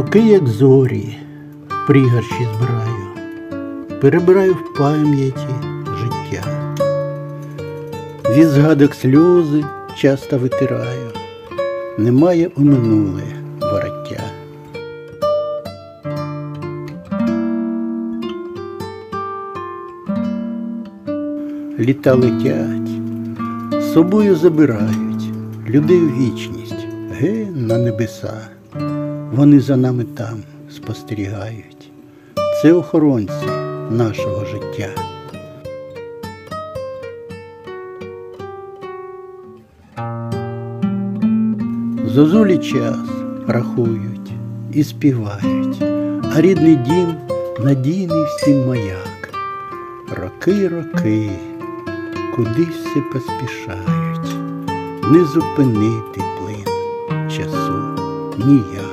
Роки, як зорі, пригорші збираю, перебираю в пам'яті життя. Від згадок сльози часто витираю, немає у минуле вороття. Літа летять, з собою забирають людей у вічність, на небеса. Вони за нами там спостерігають. Це охоронці нашого життя. Зозулі час рахують і співають, а рідний дім надійний всім маяк. Роки, роки, кудись все поспішають, не зупинити плин часу ніяк.